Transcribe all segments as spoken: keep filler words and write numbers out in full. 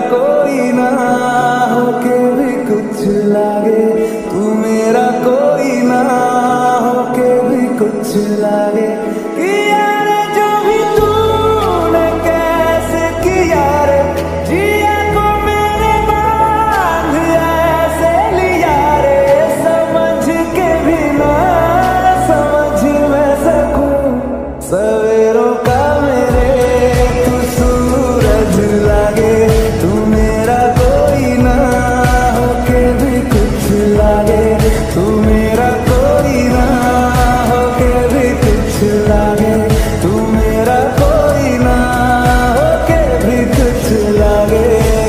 कोई ना होके भी कुछ लागे, तू मेरा कोई ना होके भी कुछ लागे। कि यार जो भी तूने कैसे किया रे, जिया को मेरे बांध ऐसे लिया रे, समझ के भी ना समझ मैं सकूं सवेरों का मेरे तू सूरज लागे, तू मेरा कोई ना होके भी कुछ लागे, तू मेरा कोई ना होके भी कुछ लागे, तू मेरा कोई ना होके भी कुछ लागे।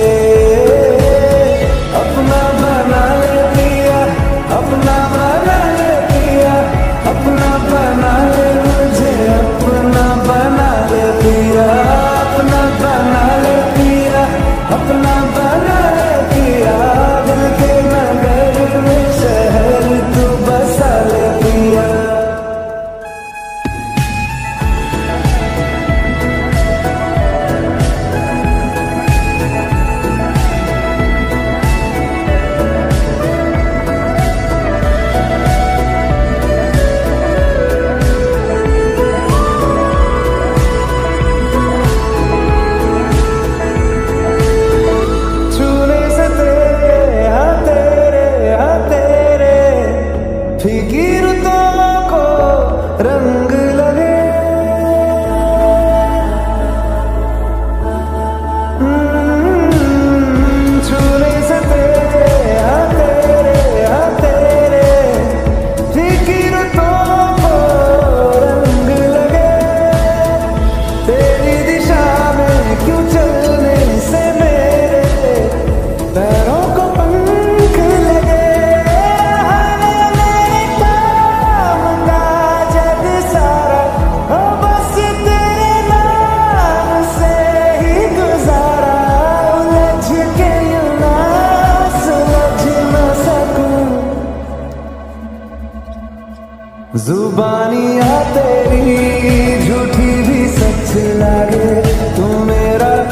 अपना बना ले पिया, अपना बना ले पिया, अपना बना ले मुझे, अपना बना ले पिया, अपना बना ले पिया, अपना बना ले पिया, दिल के नगर में शहर तू बसा ले पिया। छूने से तेरे हाँ तेरे हाँ तेरे फीकी रुतों को रंग लगे, हम्म, छूने से तेरे हाँ तेरे हाँ तेरे फीकी रुतों को रंग लगे, तेरी दिशा में क्यों चलने से मेरे पैरों को पंख लगे। हाय मेरे काम का जग सारा हो बस तेरे नाम से ही गुजारा, उलझ के यूं ना सुलझ न सकूं, जुबानियाँ तेरी झूठी भी सच लागे, तू मेरा